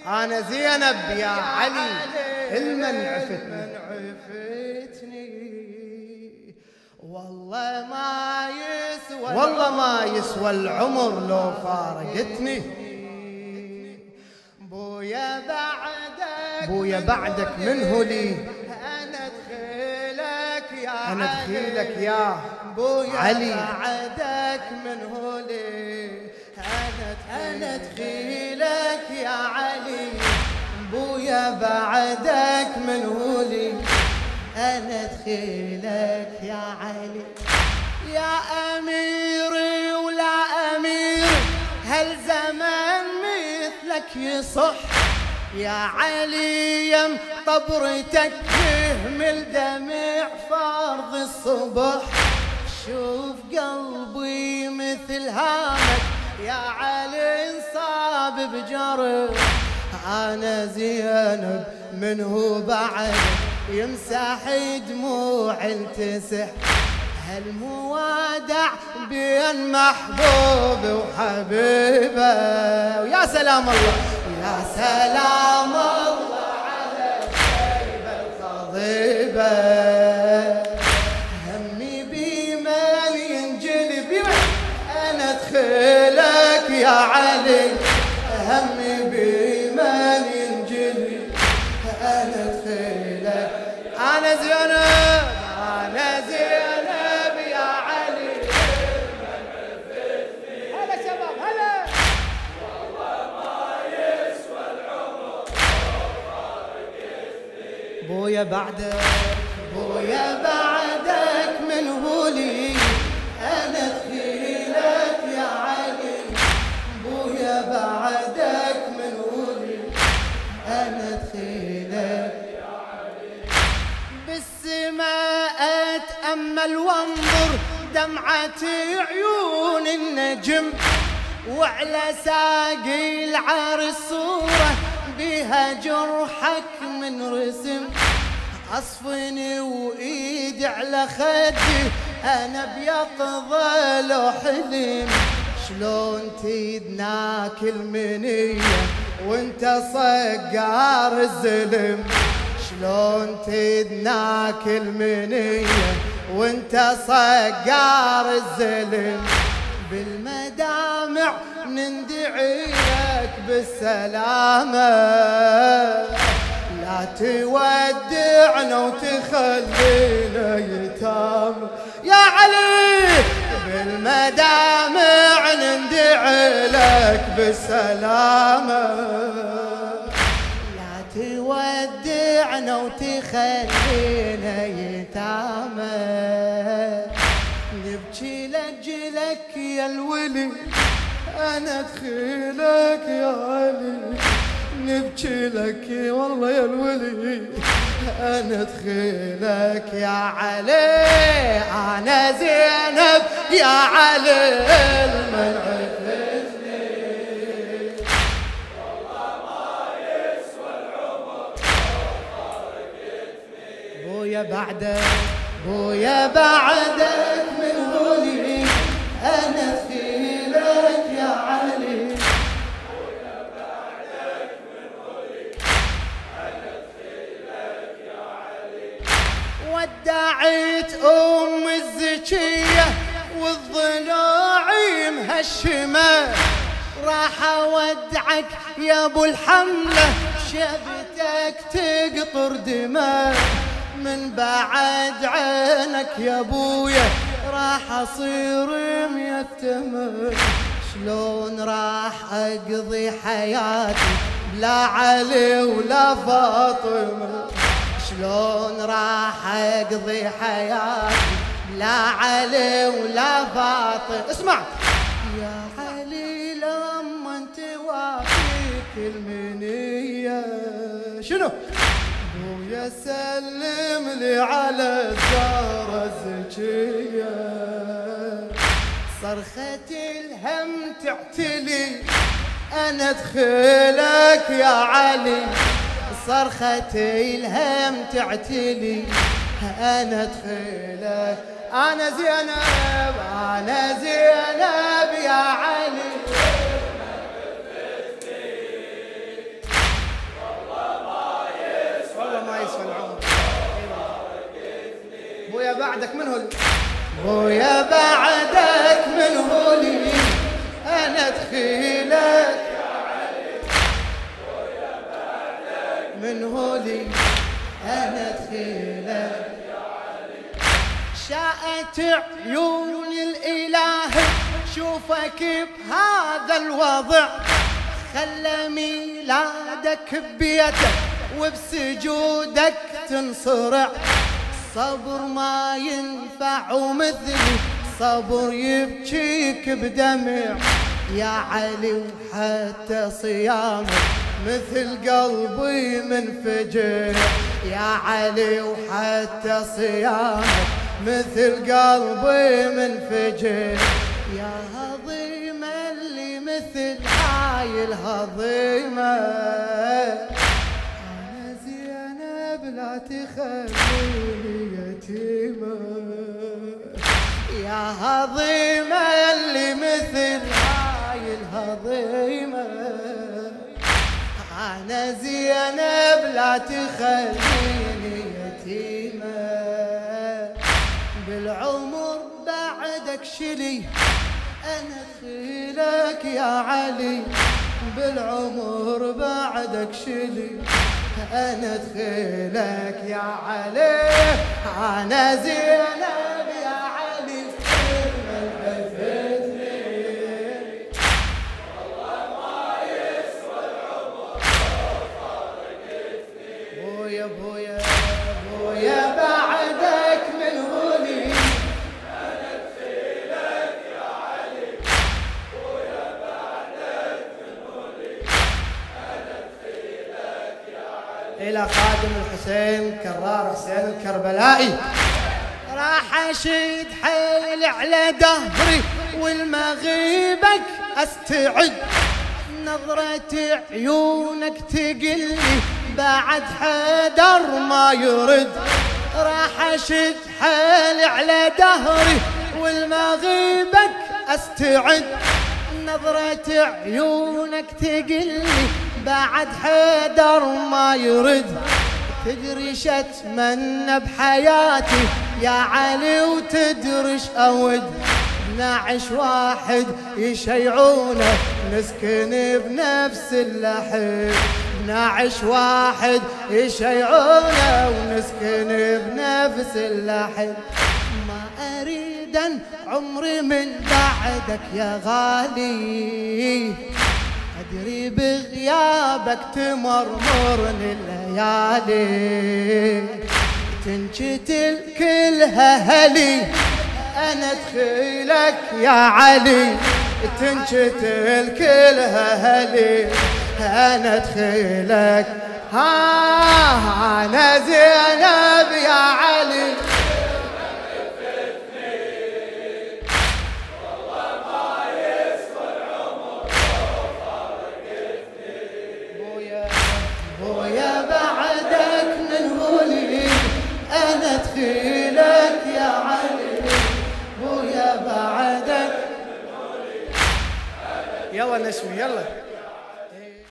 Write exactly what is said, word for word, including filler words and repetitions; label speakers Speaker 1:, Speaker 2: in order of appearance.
Speaker 1: أنا زينب يا علي المن عفتني. والله ما يسوى والله ما يسوى العمر لو فارقتني. بويا بعدك بويا بعدك منه لي أنا دخيلك يا أنا دخيلك يا بويا علي بعدك منه لي أنا دخيلك يا علي. بويا بعدك منه لي أنا دخيلك يا علي. يا أميري ولا أمير هالزمان مثلك يصح يا علي. يم طبرتك يهمل دمع فرض الصبح. شوف قلبي مثل هامك يا علي انصاب بجرح. أنا زينب منه بعد يمسح دموع التسح. هالموادع بين محبوب وحبيبه. ويا سلام الله يا سلام الله على الشيبة الخضيبة. همي بمن ينجلب أنا دخيلك يا علي. همي بمن ينجلب أنا دخيلك. أنا زينب أنا زينب يا علي. هلا شباب هلا. والله ما يسوى العمر فارقتني. بويا بعدك بويا بعدك منه لي أنا دخيلك يا علي. بويا بعدك منه لي أنا دخيلك. بالسماء أتأمل وانظر دمعة عيون النجم. وعلى ساقي العرس صورة بها جرحك من رسم. أصفني وإيدي على خدي أنا بيقظة لو حلم. شلون تيدناك المنية وانت صقار الزلم. شلون تدناك المنية وانت صقار الزلم. بالمدامع نندعي لك بالسلامة. لا تودعنا وتخلينا يتامى يا علي. بالمدامع نندعي لك بالسلامة. تودعنا وتخلينا يتامى. نبكي لأجلك يا الولي أنا دخيلك يا علي. نبكي لك والله يا الولي أنا دخيلك يا علي. أنا زينب يا علي المن بويا بعدك بويا بعدك منه لي أنا دخيلك يا علي. بويا بعدك منه لي أنا دخيلك يا علي. ودعت أم الزكية والضلوع مهشمة. راح أودعك يا أبو الحملة شبتك تقطر دماء. من بعد عينك يا ابويا راح اصير ميتم. شلون راح اقضي حياتي بلا علي ولا فاطمه. شلون راح اقضي حياتي بلا علي ولا فاطمه. اسمع يا علي لما انت وافيك المنيه شنو يا سلم لي على الزهرة الزكية. صرخة الهم تعتلي أنا دخيلك يا علي. صرخة الهم تعتلي أنا دخيلك. أنا زينب أنا زينب يا علي. بويا بعدك من هولي، بويا بعدك من هولي انا دخيلك من هولي انا دخيلك. شاءت عيون الاله شوفك بهذا الوضع، خلى ميلادك ببيتك وبسجودك تنصرع. صبر ما ينفع ومثلي صبر يبكيك بدمع يا علي، وحتى صيامك مثل قلبي منفجر يا علي، وحتى صيامك مثل قلبي منفجر. يا هضيمة اللي مثل هاي الهضيمة، أنا زينب لا تخليني يتيمة. يا هضيمة اللي مثل هاي الهضيمة، أنا زينب لا تخليني يتيمة. بالعمر بعدك شلي أنا دخيلك يا علي، بالعمر بعدك شلي أنا دخيلك يا علي. أنا زينب يا علي
Speaker 2: والله ما يسوى العمر لو فارقتني.
Speaker 1: بويا بويا بويا بعدك من هولي
Speaker 2: أنا دخيلك يا علي، بويا بعدك من هولي أنا دخيلك يا علي.
Speaker 1: إلى خادم الحسين كرار حسين الكربلائي، راح أشد حيل على دهري والمغيبك أستعد، نظرة عيونك تقلي بعد حدر ما يرد. راح أشد حيل على دهري والمغيبك أستعد، نظرة عيونك تقلي بعد حدر ما يرد. تدري شتمنى بحياتي يا علي وتدري اود، نعش واحد يشيعونه نسكن بنفس اللحم، نعش واحد يشيعونه ونسكن بنفس اللحم. ما اريد عمري من بعدك يا غالي، أدري بغيابك تمرمرني الليالي، تنشتل كلها هلي أنا دخيلك يا علي، تنشتل كلها هلي أنا دخيلك. ها أنا زينب يا علي بويا بعدك من هولي أنا دخيلك يا علي، بويا بعدك. يلا نشمي يلا.